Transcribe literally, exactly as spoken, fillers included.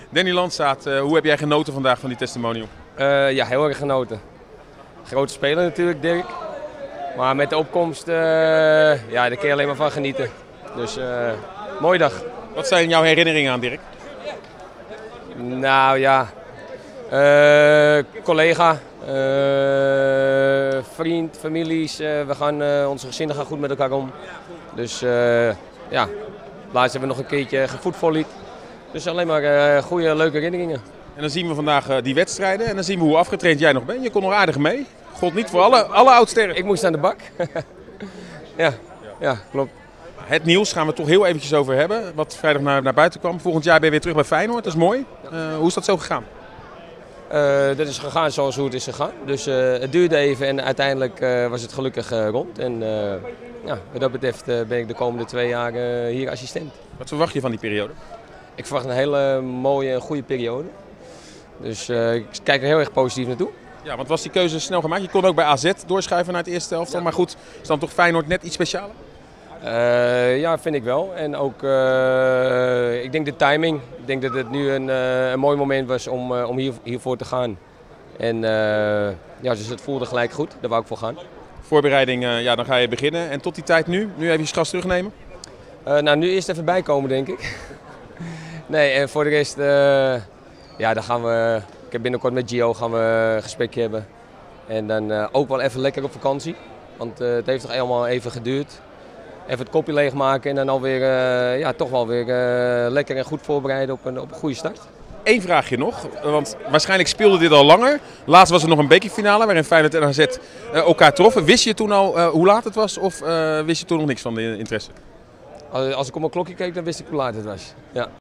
Danny Landsaat, uh, hoe heb jij genoten vandaag van die testimonial? Uh, ja, heel erg genoten. Grote speler natuurlijk, Dirk. Maar met de opkomst, uh, ja, daar kun je alleen maar van genieten. Dus, uh, mooie dag. Wat zijn jouw herinneringen aan Dirk? Nou ja, uh, collega, uh, vriend, families. Uh, we gaan, uh, onze gezinnen gaan goed met elkaar om. Dus uh, ja, laatst hebben we nog een keertje gevoetvollied. Dus alleen maar uh, goede, leuke herinneringen. En dan zien we vandaag uh, die wedstrijden en dan zien we hoe afgetraind jij nog bent. Je kon nog aardig mee. God niet voor alle, alle oudsterren. Ik moest aan de bak. ja, ja, klopt. Het nieuws gaan we toch heel eventjes over hebben, wat vrijdag naar, naar buiten kwam. Volgend jaar ben je weer terug bij Feyenoord, dat is mooi. Uh, hoe is dat zo gegaan? Uh, dat is gegaan zoals hoe het is gegaan. Dus uh, het duurde even en uiteindelijk uh, was het gelukkig uh, rond. En uh, ja, wat dat betreft uh, ben ik de komende twee jaar uh, hier assistent. Wat verwacht je van die periode? Ik verwacht een hele mooie en goede periode. Dus uh, ik kijk er heel erg positief naartoe. Ja, want was die keuze snel gemaakt? Je kon ook bij A Z doorschuiven naar het eerste elftal. Ja. Maar goed, is dan toch Feyenoord net iets specialer? Uh, ja, vind ik wel. En ook, uh, ik denk de timing. Ik denk dat het nu een, uh, een mooi moment was om, uh, om hier, hiervoor te gaan. En uh, ja, dus het voelde gelijk goed. Daar wou ik voor gaan. Voorbereiding, uh, ja, dan ga je beginnen. En tot die tijd nu? Nu even je gas terugnemen? Uh, nou, nu eerst even bijkomen, denk ik. nee, en voor de rest, uh, ja, dan gaan we... Ik heb binnenkort met Gio gaan we een gesprekje hebben. En dan uh, ook wel even lekker op vakantie. Want uh, het heeft toch helemaal even geduurd. Even het kopje leegmaken en dan alweer, uh, ja, toch wel weer uh, lekker en goed voorbereiden op een, op een goede start. Eén vraagje nog, want waarschijnlijk speelde dit al langer. Laatst was er nog een bekerfinale waarin Feyenoord en A Z uh, elkaar troffen. Wist je toen al uh, hoe laat het was of uh, wist je toen nog niks van de interesse? Als ik op mijn klokje keek, dan wist ik hoe laat het was. Ja.